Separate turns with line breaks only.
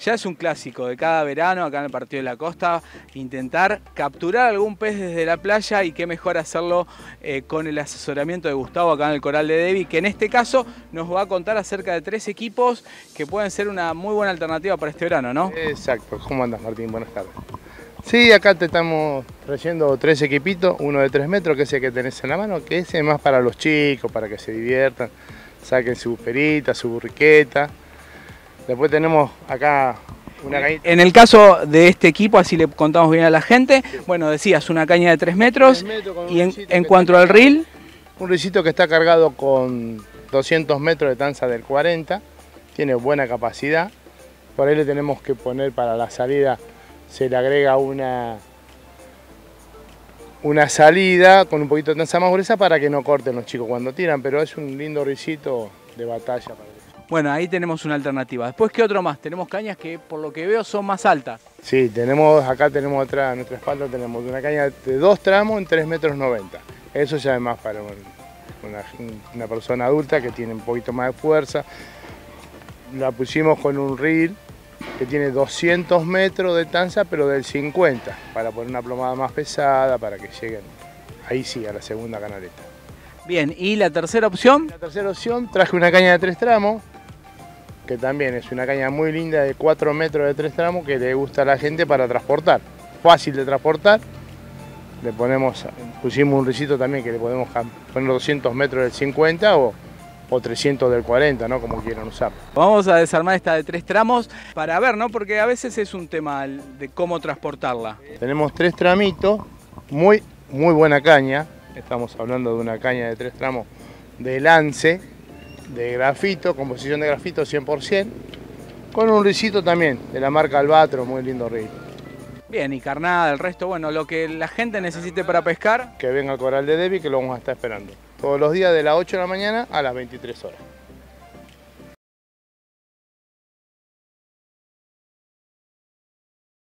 ya es un clásico de cada verano acá en el Partido de la Costa, intentar capturar algún pez desde la playa y qué mejor hacerlo con el asesoramiento de Gustavo acá en el Coral de Debbie, que en este caso nos va a contar acerca de 3 equipos que pueden ser una muy buena alternativa para este verano, ¿no?
Exacto. ¿Cómo andas, Martín? Buenas tardes. Sí, acá te estamos trayendo 3 equipitos, uno de 3 metros, que es el que tenés en la mano, que ese es más para los chicos, para que se diviertan, saquen su perita, su burriqueta. Después tenemos acá una cañita.
En el caso de este equipo, así le contamos bien a la gente, bueno, decías una caña de 3 metros, y en cuanto al reel...
Un risito que está cargado con 200 metros de tanza del 40, tiene buena capacidad. Por ahí le tenemos que poner para la salida, se le agrega una salida con un poquito de tanza más gruesa para que no corten los chicos cuando tiran, pero es un lindo risito de batalla para ellos.
Bueno, ahí tenemos una alternativa. Después, ¿qué otro más? Tenemos cañas que, por lo que veo, son más altas.
Sí, acá tenemos otra, a nuestra espalda tenemos una caña de 2 tramos en 3,90 metros. Eso ya es más para una persona adulta que tiene un poquito más de fuerza. La pusimos con un reel que tiene 200 metros de tanza, pero del 50, para poner una plomada más pesada, para que lleguen, ahí sí, a la segunda canaleta.
Bien, ¿y la tercera opción?
La tercera opción, traje una caña de 3 tramos, que también es una caña muy linda de 4 metros de 3 tramos que le gusta a la gente para transportar. Fácil de transportar. Pusimos un risito también que le podemos poner 200 metros del 50 o 300 del 40, ¿no? Como quieran usar.
Vamos a desarmar esta de 3 tramos para ver, ¿no? Porque a veces es un tema de cómo transportarla.
Tenemos 3 tramitos, muy buena caña. Estamos hablando de una caña de 3 tramos de lance, de grafito, composición de grafito 100%, con un risito también de la marca Albatro, muy lindo reel.
Bien, y carnada, el resto, bueno, lo que la gente necesite para pescar.
Que venga al Coral de Debbie, que lo vamos a estar esperando. Todos los días de las 8 de la mañana a las 23 horas.